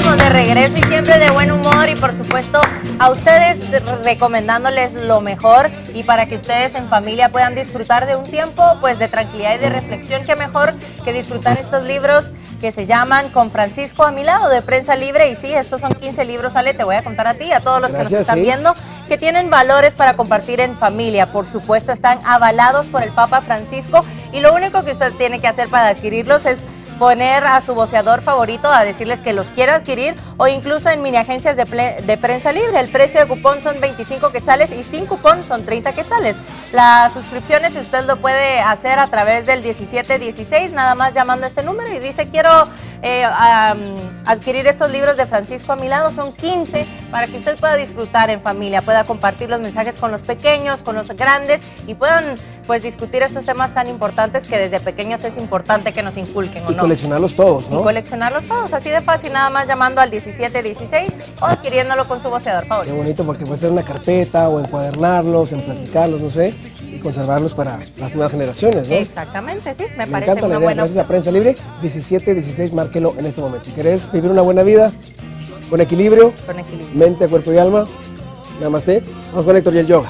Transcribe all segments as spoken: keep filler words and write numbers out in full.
estamos de regreso y siempre de buen humor y por supuesto a ustedes recomendándoles lo mejor y para que ustedes en familia puedan disfrutar de un tiempo pues de tranquilidad y de reflexión. Qué mejor que disfrutar estos libros que se llaman Con Francisco a mi lado, de Prensa Libre. Y sí, estos son quince libros, Ale, te voy a contar a ti, a todos los Gracias, que nos están sí. viendo, que tienen valores para compartir en familia. Por supuesto, están avalados por el Papa Francisco y lo único que usted tiene que hacer para adquirirlos es poner a su voceador favorito a decirles que los quiere adquirir o incluso en mini agencias de, de Prensa Libre. El precio de cupón son veinticinco quetzales y sin cupón son treinta quetzales. Las suscripciones usted lo puede hacer a través del diecisiete dieciséis, nada más llamando a este número y dice quiero eh, um, adquirir estos libros de Francisco a mi lado. Son quince para que usted pueda disfrutar en familia, pueda compartir los mensajes con los pequeños, con los grandes y puedan pues discutir estos temas tan importantes que desde pequeños es importante que nos inculquen, ¿o y no? coleccionarlos todos, ¿no? Y coleccionarlos todos, así de fácil, nada más llamando al diecisiete dieciséis o adquiriéndolo con su voceador favorito. Qué bonito, porque puede ser una carpeta o encuadernarlos, emplasticarlos, no sé, y conservarlos para las nuevas generaciones, ¿no? Exactamente, sí, me, me parece encanta una la idea. buena Gracias a Prensa Libre, diecisiete dieciséis, márquelo en este momento. Si querés vivir una buena vida, con equilibrio, con equilibrio, mente, cuerpo y alma, namaste, vamos con Héctor y el yoga.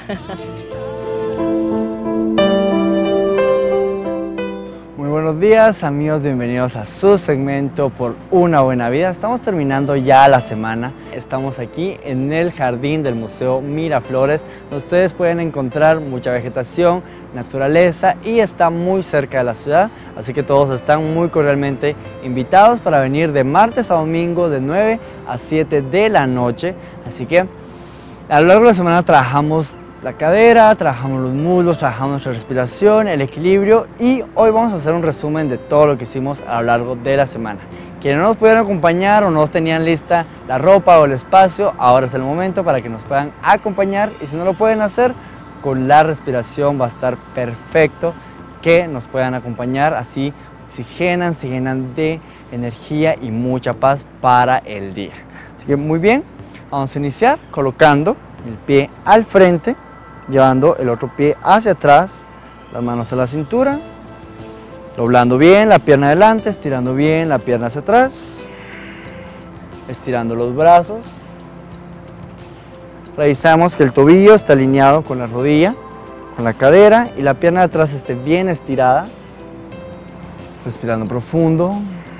Buenos días amigos, bienvenidos a su segmento Por una buena vida. Estamos terminando ya la semana, estamos aquí en el jardín del Museo Miraflores, donde ustedes pueden encontrar mucha vegetación, naturaleza y está muy cerca de la ciudad, así que todos están muy cordialmente invitados para venir de martes a domingo de nueve a siete de la noche. Así que a lo largo de la semana trabajamos la cadera, trabajamos los muslos, trabajamos nuestra respiración, el equilibrio y hoy vamos a hacer un resumen de todo lo que hicimos a lo largo de la semana. Quienes no nos pudieron acompañar o no tenían lista la ropa o el espacio, ahora es el momento para que nos puedan acompañar y si no lo pueden hacer, con la respiración va a estar perfecto que nos puedan acompañar, así oxigenan, se llenan de energía y mucha paz para el día. Así que muy bien, vamos a iniciar colocando el pie al frente, llevando el otro pie hacia atrás, las manos a la cintura, doblando bien la pierna adelante, estirando bien la pierna hacia atrás, estirando los brazos. Revisamos que el tobillo está alineado con la rodilla, con la cadera y la pierna de atrás esté bien estirada. Respirando profundo,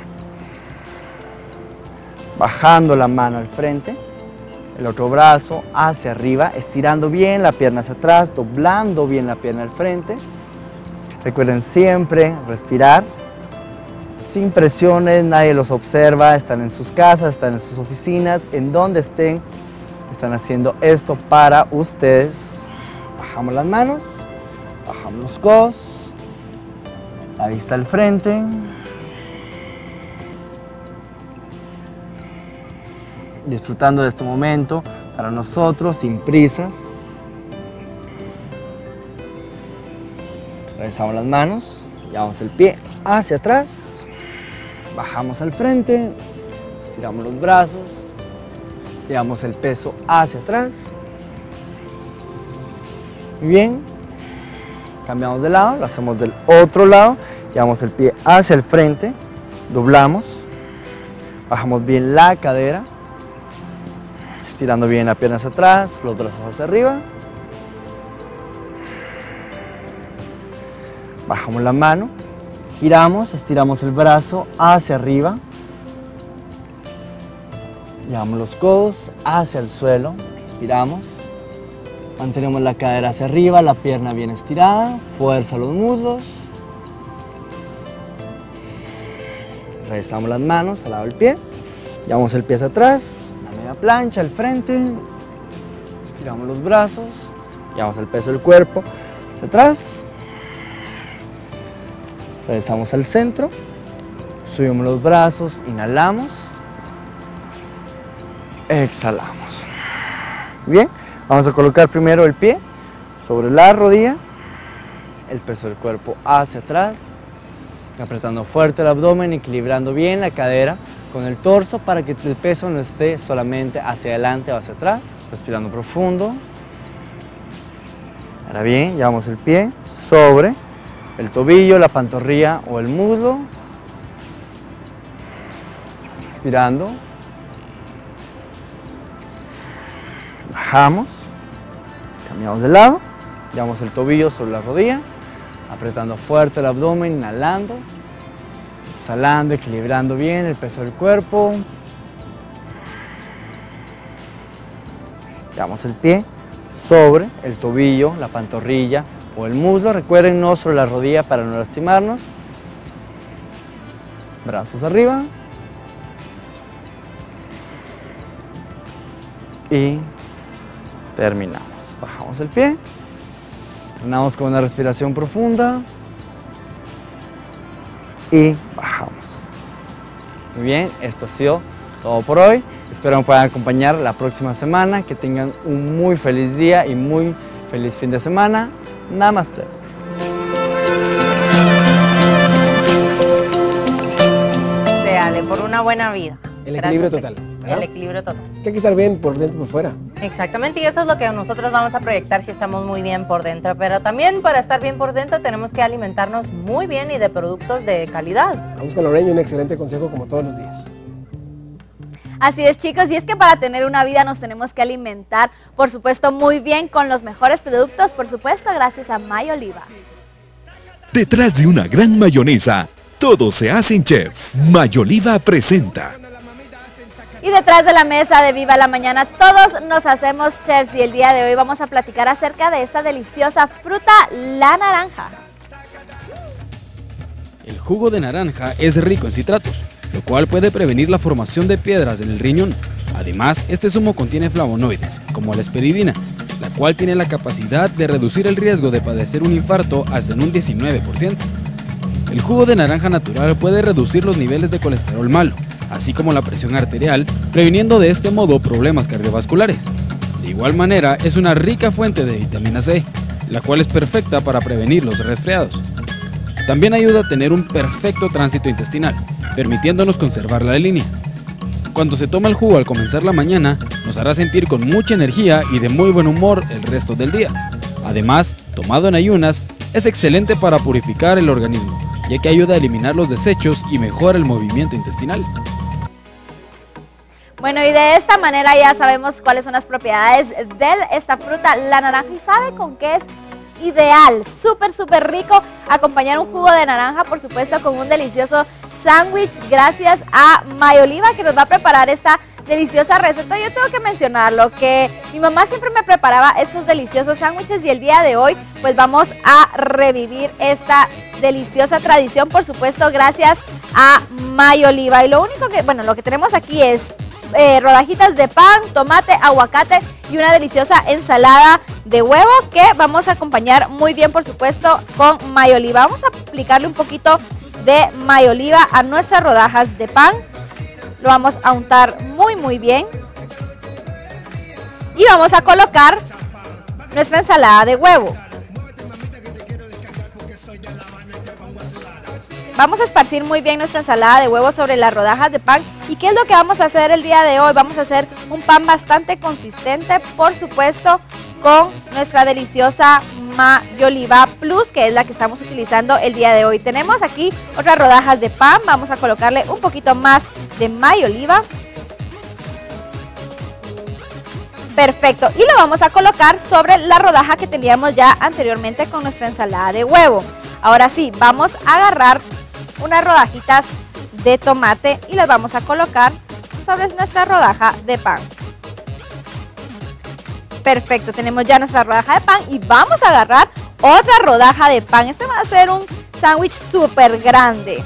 bajando la mano al frente. El otro brazo hacia arriba, estirando bien la pierna hacia atrás, doblando bien la pierna al frente. Recuerden siempre respirar, sin presiones, nadie los observa, están en sus casas, están en sus oficinas, en donde estén, están haciendo esto para ustedes. Bajamos las manos, bajamos los codos, la vista al frente. Disfrutando de este momento para nosotros, sin prisas. Regresamos las manos, llevamos el pie hacia atrás, bajamos al frente, estiramos los brazos, llevamos el peso hacia atrás. Muy bien, cambiamos de lado, lo hacemos del otro lado, llevamos el pie hacia el frente, doblamos, bajamos bien la cadera. Estirando bien la pierna hacia atrás, los brazos hacia arriba. Bajamos la mano, giramos, estiramos el brazo hacia arriba. Llevamos los codos hacia el suelo, respiramos. Mantenemos la cadera hacia arriba, la pierna bien estirada, fuerza los muslos. Regresamos las manos al lado del pie, llevamos el pie hacia atrás. Plancha al frente, estiramos los brazos, llevamos el peso del cuerpo hacia atrás, regresamos al centro, subimos los brazos, inhalamos, exhalamos. Bien, vamos a colocar primero el pie sobre la rodilla, el peso del cuerpo hacia atrás, apretando fuerte el abdomen, equilibrando bien la cadera con el torso para que el peso no esté solamente hacia adelante o hacia atrás. Respirando profundo. Ahora bien, llevamos el pie sobre el tobillo, la pantorrilla o el muslo. Respirando, bajamos, cambiamos de lado, llevamos el tobillo sobre la rodilla, apretando fuerte el abdomen, inhalando, exhalando, equilibrando bien el peso del cuerpo. Llevamos el pie sobre el tobillo, la pantorrilla o el muslo. Recuerden, no sobre la rodilla para no lastimarnos. Brazos arriba. Y terminamos. Bajamos el pie. Terminamos con una respiración profunda. Y bajamos. Muy bien, esto ha sido todo por hoy. Espero me puedan acompañar la próxima semana. Que tengan un muy feliz día y muy feliz fin de semana. Namaste. Dale, por una buena vida. El equilibrio total, ¿verdad? El equilibrio total. Que hay que estar bien por dentro y por fuera. Exactamente, y eso es lo que nosotros vamos a proyectar si estamos muy bien por dentro. Pero también para estar bien por dentro tenemos que alimentarnos muy bien y de productos de calidad. Vamos con Lorraine, un excelente consejo como todos los días. Así es, chicos, y es que para tener una vida nos tenemos que alimentar, por supuesto, muy bien con los mejores productos, por supuesto, gracias a Mayoliva. Detrás de una gran mayonesa, todos se hacen chefs. Mayoliva presenta. Y detrás de la mesa de Viva la Mañana, todos nos hacemos chefs, y el día de hoy vamos a platicar acerca de esta deliciosa fruta, la naranja. El jugo de naranja es rico en citratos, lo cual puede prevenir la formación de piedras en el riñón. Además, este zumo contiene flavonoides, como la esperidina, la cual tiene la capacidad de reducir el riesgo de padecer un infarto hasta en un diecinueve por ciento. El jugo de naranja natural puede reducir los niveles de colesterol malo, así como la presión arterial, previniendo de este modo problemas cardiovasculares. De igual manera, es una rica fuente de vitamina C, la cual es perfecta para prevenir los resfriados. También ayuda a tener un perfecto tránsito intestinal, permitiéndonos conservar la línea. Cuando se toma el jugo al comenzar la mañana, nos hará sentir con mucha energía y de muy buen humor el resto del día. Además, tomado en ayunas, es excelente para purificar el organismo, ya que ayuda a eliminar los desechos y mejora el movimiento intestinal. Bueno, y de esta manera ya sabemos cuáles son las propiedades de esta fruta, la naranja, y sabe con qué es ideal, súper súper rico acompañar un jugo de naranja, por supuesto, con un delicioso sándwich, gracias a Mayoliva, que nos va a preparar esta deliciosa receta. Yo tengo que mencionarlo, que mi mamá siempre me preparaba estos deliciosos sándwiches, y el día de hoy pues vamos a revivir esta deliciosa tradición, por supuesto, gracias a Mayoliva. Y lo único que, bueno, lo que tenemos aquí es eh, rodajitas de pan, tomate, aguacate y una deliciosa ensalada de huevo que vamos a acompañar muy bien, por supuesto, con Mayoliva. Vamos a aplicarle un poquito de Mayoliva a nuestras rodajas de pan. Lo vamos a untar muy muy bien. Y vamos a colocar nuestra ensalada de huevo. Vamos a esparcir muy bien nuestra ensalada de huevo sobre las rodajas de pan. ¿Y qué es lo que vamos a hacer el día de hoy? Vamos a hacer un pan bastante consistente, por supuesto, con nuestra deliciosa Mayoliva Plus, que es la que estamos utilizando el día de hoy. Tenemos aquí otras rodajas de pan. Vamos a colocarle un poquito más de Mayoliva. Perfecto. Y lo vamos a colocar sobre la rodaja que teníamos ya anteriormente con nuestra ensalada de huevo. Ahora sí, vamos a agarrar unas rodajitas de tomate y las vamos a colocar sobre nuestra rodaja de pan. Perfecto, tenemos ya nuestra rodaja de pan y vamos a agarrar otra rodaja de pan. Este va a ser un sándwich súper grande.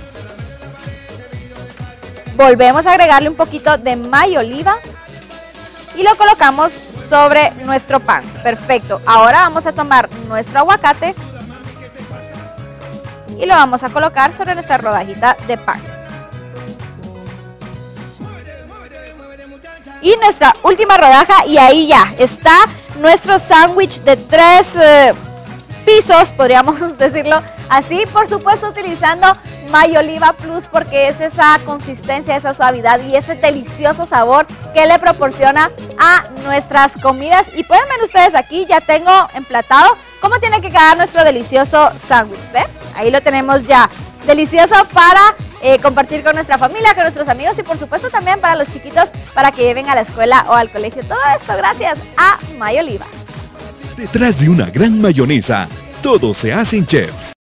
Volvemos a agregarle un poquito de Mayoliva y lo colocamos sobre nuestro pan. Perfecto, ahora vamos a tomar nuestro aguacate y lo vamos a colocar sobre nuestra rodajita de pan. Y nuestra última rodaja, y ahí ya está nuestro sándwich de tres eh, pisos, podríamos decirlo así, por supuesto utilizando Mayoliva Plus, porque es esa consistencia, esa suavidad y ese delicioso sabor que le proporciona a nuestras comidas. Y pueden ver ustedes aquí, ya tengo emplatado cómo tiene que quedar nuestro delicioso sándwich, ¿ven? Ahí lo tenemos ya, delicioso para eh, compartir con nuestra familia, con nuestros amigos y por supuesto también para los chiquitos para que lleven a la escuela o al colegio. Todo esto gracias a Mayoliva. Detrás de una gran mayonesa, todo se hace en Chefs.